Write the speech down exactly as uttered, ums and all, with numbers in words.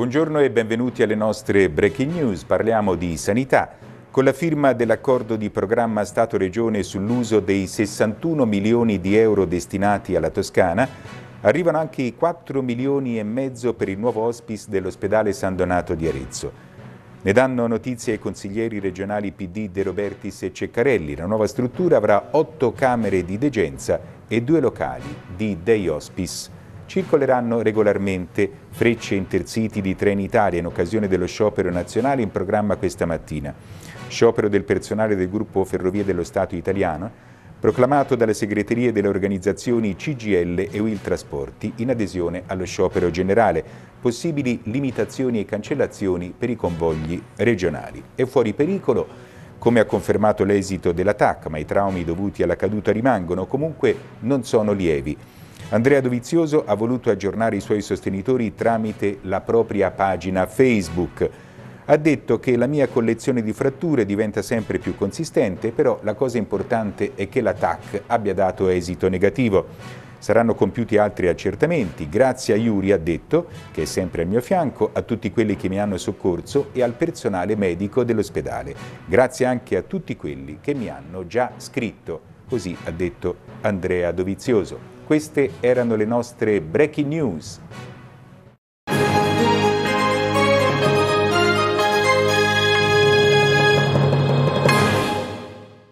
Buongiorno e benvenuti alle nostre Breaking News. Parliamo di sanità. Con la firma dell'accordo di programma Stato-Regione sull'uso dei sessantuno milioni di euro destinati alla Toscana, arrivano anche i quattro milioni e mezzo per il nuovo hospice dell'ospedale San Donato di Arezzo. Ne danno notizie ai consiglieri regionali P D De Robertis e Ceccarelli. La nuova struttura avrà otto camere di degenza e due locali di day hospice. Circoleranno regolarmente frecce Intercity di Trenitalia in occasione dello sciopero nazionale in programma questa mattina. Sciopero del personale del gruppo Ferrovie dello Stato italiano, proclamato dalle segreterie delle organizzazioni C G I L e UIL Trasporti in adesione allo sciopero generale. Possibili limitazioni e cancellazioni per i convogli regionali. È fuori pericolo, come ha confermato l'esito della T A C, ma i traumi dovuti alla caduta rimangono, comunque non sono lievi. Andrea Dovizioso ha voluto aggiornare i suoi sostenitori tramite la propria pagina Facebook. Ha detto che la mia collezione di fratture diventa sempre più consistente, però la cosa importante è che la T A C abbia dato esito negativo. Saranno compiuti altri accertamenti. Grazie a Yuri, ha detto, che è sempre al mio fianco, a tutti quelli che mi hanno soccorso e al personale medico dell'ospedale. Grazie anche a tutti quelli che mi hanno già scritto. Così ha detto Andrea Dovizioso. Queste erano le nostre Breaking News.